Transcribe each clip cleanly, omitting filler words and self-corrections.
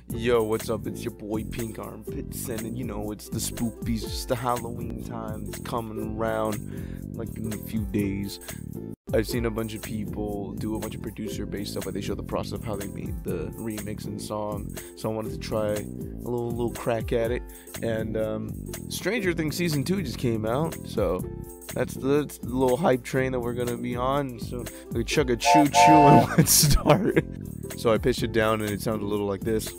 Yo, what's up? It's your boy Pink Armpits, and it's the spookies, just the Halloween time. It's coming around like in a few days. I've seen a bunch of people do a bunch of producer-based stuff, but they show the process of how they made the remix and song. So I wanted to try a little crack at it. And Stranger Things season 2 just came out, so that's the little hype train that we're gonna be on. So we chug a choo choo and let's start. So I pitched it down, and it sounded a little like this.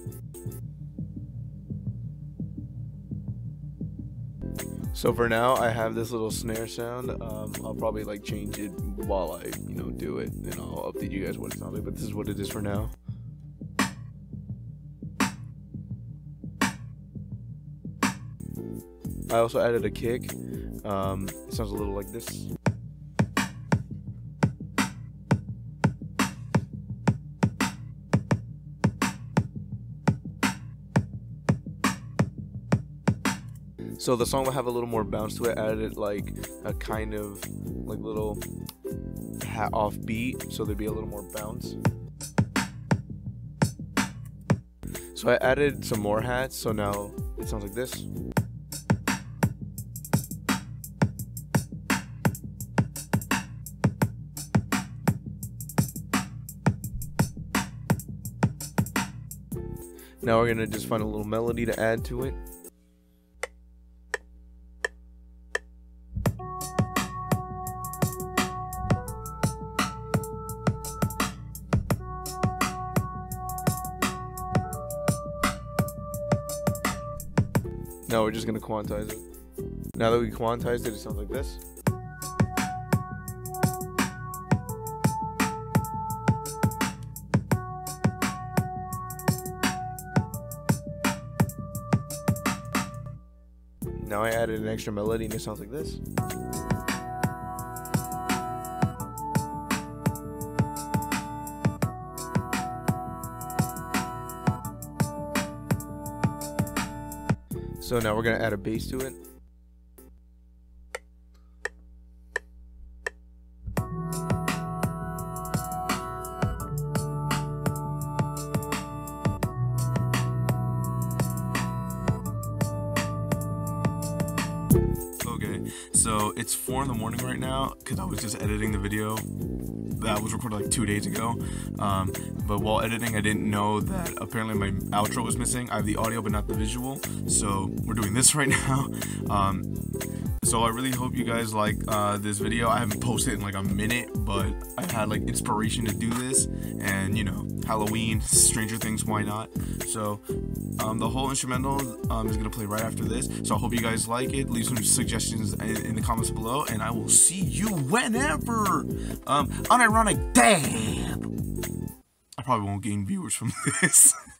So for now, I have this little snare sound. I'll probably change it while I do it, and I'll update you guys what it sounds like. But this is what it is for now. I also added a kick. It sounds a little like this. So the song will have a little more bounce to it. I added like a kind of little hat off beat, so there'd be a little more bounce. So I added some more hats, so now it sounds like this. Now we're gonna just find a little melody to add to it. Now we're just gonna quantize it. Now that we quantized it, it sounds like this. Now I added an extra melody and it sounds like this. So now we're gonna add a bass to it. Okay, so it's 4 in the morning right now because I was just editing the video that was recorded like 2 days ago. But while editing, I didn't know that apparently my outro was missing. I have the audio but not the visual, so we're doing this right now. So I really hope you guys like this video. I haven't posted in like a minute, but I had like inspiration to do this, and Halloween, Stranger Things, why not? So the whole instrumental is gonna play right after this. So I hope you guys like it. Leave some suggestions in the comments below, and I will see you whenever. Unironic dab. I probably won't gain viewers from this.